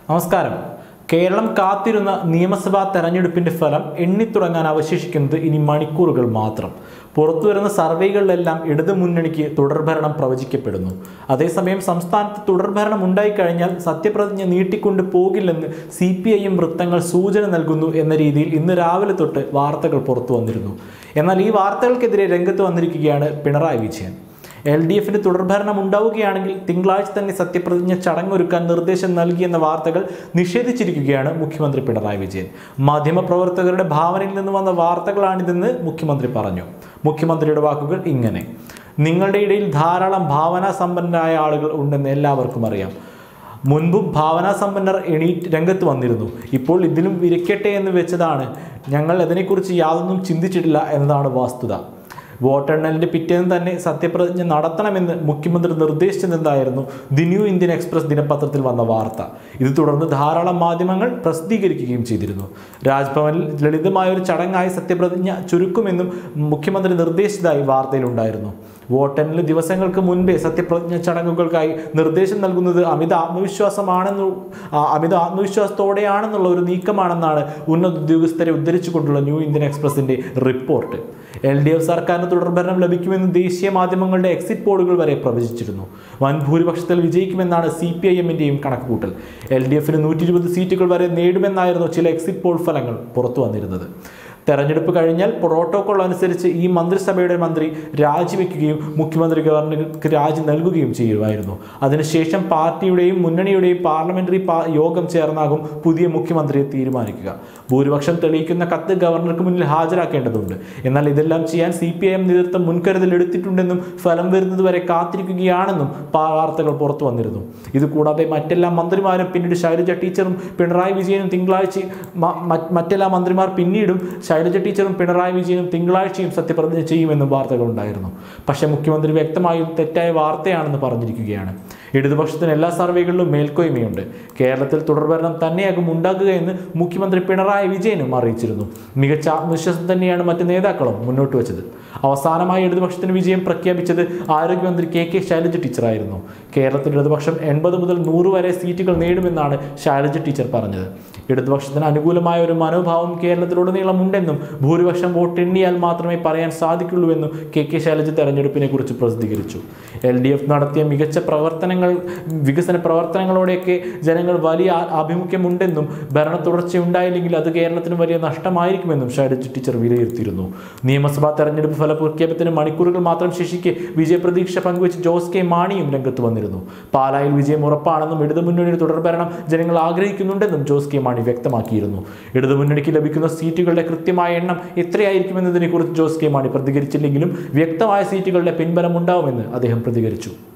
നമസ്കാരം. കേരളം കാത്തിരുന്ന നിയമസഭാ തെരഞ്ഞെടുപ്പിന്റെ ഫലം എണ്ണിത്തുടങ്ങാൻ അവശേഷിക്കുന്നത് ഇനി മണിക്കൂറുകൾ മാത്രം. പുറത്തുവരുന്ന സർവേകളിലെല്ലാം ഇടതുമുന്നണിക്ക് തുടർഭരണം പ്രവചിക്കപ്പെടുന്നു. അതേസമയം സംസ്ഥാനത്ത് തുടർഭരണം ഉണ്ടായിക്കഴിഞ്ഞാൽ സത്യപ്രതിജ്ഞ നീട്ടിക്കൊണ്ടു പോകില്ലെന്ന് CPIM വൃത്തങ്ങൾ സൂചന നൽകുന്നു എന്ന രീതിയിൽ ഇന്ന് രാവിലെ തൊട്ട് വാർത്തകൾ പുറത്തു വന്നിരുന്നു. എന്നാൽ ഈ വാർത്തകൾക്കെതിരെ രംഗത്ത് വന്നിരിക്കുകയാണ് പിണറായി വിജയൻ. LDFന് തുടർഭരണം ഉണ്ടാവുകയാണെങ്കിൽ തിങ്കളാഴ്ച തന്നെ സത്യപ്രതിജ്ഞ ചടങ്ങൊരുക്കാൻ നിർദ്ദേശം നൽകിയെന്ന വാർത്തകൾ നിഷേധിച്ചിരിക്കുകയാണ് മുഖ്യമന്ത്രി പിണറായി വിജയൻ. മാധ്യമപ്രവർത്തകരുടെ ഭാവനയിൽ നിന്ന് വന്ന വാർത്തകളാണിതെന്ന് മുഖ്യമന്ത്രി പറഞ്ഞു. മുഖ്യമന്ത്രിയുടെ വാക്കുകൾ ഇങ്ങനെ: നിങ്ങളുടെ ഇടയിൽ ധാരാളം ഭാവനാസമ്പന്നരായ ആളുകൾ ഉണ്ടെന്ന് എല്ലാവർക്കും അറിയാം. മുൻപും ഭാവനാസമ്പന്നർ രംഗത്ത് വന്നിരുന്നു. ഇപ്പോൾ ഇതിലും വിരക്കട്ടെ എന്ന് വെച്ചതാണ്. ഞങ്ങൾ അതിനെക്കുറിച്ച് യാതൊന്നും ചിന്തിച്ചിട്ടില്ല എന്നതാണ് വസ്തുത. വോട്ടെണ്ണലിന്റെ പിറ്റേന്ന് തന്നെ സത്യപ്രതിജ്ഞ നടത്തണമെന്ന് മുഖ്യമന്ത്രി നിർദ്ദേശിച്ചതെന്നായിരുന്നു ദി ന്യൂ ഇന്ത്യൻ എക്സ്പ്രസ് ദിനപത്രത്തിൽ വന്ന വാർത്ത. ഇത് തുടർന്ന് ധാരാളം മാധ്യമങ്ങൾ പ്രസിദ്ധീകരിക്കുകയും ചെയ്തിരുന്നു. രാജ്ഭവനിൽ ലളിതമായ ഒരു ചടങ്ങായി സത്യപ്രതിജ്ഞ ചുരുക്കുമെന്നും മുഖ്യമന്ത്രി നിർദ്ദേശിച്ചതായി വാർത്തയിലുണ്ടായിരുന്നു. വോട്ടെണ്ണൽ ദിവസങ്ങൾക്ക് മുൻപേ സത്യപ്രതിജ്ഞ ചടങ്ങുകൾക്കായി നിർദ്ദേശം നൽകുന്നത് അമിത ആത്മവിശ്വാസത്തോടെയാണെന്നുള്ള ഒരു നീക്കമാണെന്നാണ് ഉന്നത ഉദ്യോഗസ്ഥരെ ഉദ്ധരിച്ചുകൊണ്ടുള്ള ന്യൂ ഇന്ത്യൻ എക്സ്പ്രസിന്റെ റിപ്പോർട്ട്. LDF സർക്കാരിന് തുടർഭരണം ലഭിക്കുമെന്ന് ദേശീയ മാധ്യമങ്ങളുടെ എക്സിറ്റ് പോളുകൾ വരെ പ്രവചിച്ചിരുന്നു. വൻ ഭൂരിപക്ഷത്തിൽ വിജയിക്കുമെന്നാണ് CPIMന്റെയും കണക്കുകൂട്ടൽ. LDFന് 120 സീറ്റുകൾ വരെ നേടുമെന്നായിരുന്നു ചില എക്സിറ്റ് പോൾ ഫലങ്ങൾ പുറത്തു വന്നിരുന്നത്. തെരഞ്ഞെടുപ്പ് കഴിഞ്ഞാൽ പ്രോട്ടോകോൾ അനുസരിച്ച് ഈ മന്ത്രിസഭയുടെ മന്ത്രി രാജിവെക്കുകയും മുഖ്യമന്ത്രി ഗവർണർക്ക് രാജി നൽകുകയും ചെയ്യുമായിരുന്നു. അതിനുശേഷം പാർട്ടിയുടെയും മുന്നണിയുടെയും പാർലമെന്ററി യോഗം ചേർന്നാകും പുതിയ മുഖ്യമന്ത്രിയെ തീരുമാനിക്കുക. ഭൂരിപക്ഷം തെളിയിക്കുന്ന കത്ത് ഗവർണർക്ക് മുന്നിൽ ഹാജരാക്കേണ്ടതുണ്ട്. എന്നാൽ ഇതെല്ലാം ചെയ്യാൻ CPIM നേതൃത്വം മുൻകരുതൽ എടുത്തിട്ടുണ്ടെന്നും ഫലം വരുന്നതുവരെ കാത്തിരിക്കുകയാണെന്നും വാർത്തകൾ പുറത്തു വന്നിരുന്നു. ഇതുകൂടാതെ മറ്റെല്ലാ മന്ത്രിമാരും പിന്നീട് ശൈലജ ടീച്ചറും പിണറായി വിജയനും തിങ്കളാഴ്ചയും സത്യപ്രതിജ്ഞ ചെയ്യുമെന്നും വാർത്തകളുണ്ടായിരുന്നു. പക്ഷേ മുഖ്യമന്ത്രി വ്യക്തമായും തെറ്റായ വാർത്തയാണെന്ന് പറഞ്ഞിരിക്കുകയാണ്. ഇടതുപക്ഷത്തിന് എല്ലാ സർവേകളിലും മേൽക്കോയ്മയുണ്ട്. കേരളത്തിൽ തുടർഭരണം തന്നെയാകും ഉണ്ടാകുകയെന്ന് മുഖ്യമന്ത്രി പിണറായി വിജയനും അറിയിച്ചിരുന്നു. മികച്ച ആത്മവിശ്വാസം തന്നെയാണ് മറ്റ് നേതാക്കളും മുന്നോട്ട് വെച്ചത്. അവസാനമായി ഇടതുപക്ഷത്തിന് വിജയം പ്രഖ്യാപിച്ചത് ആരോഗ്യമന്ത്രി KK ശൈലജ ടീച്ചറായിരുന്നു. കേരളത്തിൽ ഇടതുപക്ഷം 80 മുതൽ 100 വരെ സീറ്റുകൾ നേടുമെന്നാണ് ശൈലജ ടീച്ചർ പറഞ്ഞത്. ഇടതുപക്ഷത്തിന് അനുകൂലമായ ഒരു മനോഭാവം കേരളത്തിലുടനീളം ഉണ്ടെന്നും ഭൂരിപക്ഷം വോട്ട് എണ്ണിയാൽ മാത്രമേ പറയാൻ സാധിക്കുള്ളൂവെന്നും KK ശൈലജ തെരഞ്ഞെടുപ്പിനെ കുറിച്ച് പ്രസിദ്ധീകരിച്ചു. LDF നടത്തിയ മികച്ച വികസന പ്രവർത്തനങ്ങളോടെയൊക്കെ ജനങ്ങൾ വലിയ ആഭിമുഖ്യമുണ്ടെന്നും ഭരണ തുടർച്ചയുണ്ടായില്ലെങ്കിൽ അത് കേരളത്തിന് വലിയ നഷ്ടമായിരിക്കുമെന്നും ശൈലജ ടീച്ചർ വിലയിരുത്തിയിരുന്നു. നിയമസഭാ തെരഞ്ഞെടുപ്പ് ഫലപ്രഖ്യാപനത്തിന് മണിക്കൂറുകൾ മാത്രം ശേഷിക്കെ വിജയപ്രതീക്ഷ പങ്കുവച്ച് ജോസ് കെ മാണിയും രംഗത്ത് വന്നിരുന്നു. പാലായിൽ വിജയം ഉറപ്പാണെന്നും ഇടതുമുന്നണിയുടെ തുടർഭരണം ജനങ്ങൾ ആഗ്രഹിക്കുന്നുണ്ടെന്നും ജോസ് കെ മാണി വ്യക്തമാക്കിയിരുന്നു. ഇടതുമുന്നണിക്ക് ലഭിക്കുന്ന സീറ്റുകളുടെ കൃത്യമായ എണ്ണം എത്രയായിരിക്കുമെന്നതിനെക്കുറിച്ച് ജോസ് കെ മാണി പ്രതികരിച്ചില്ലെങ്കിലും വ്യക്തമായ സീറ്റുകളുടെ പിൻബലം ഉണ്ടാവുമെന്ന് അദ്ദേഹം പ്രതികരിച്ചു.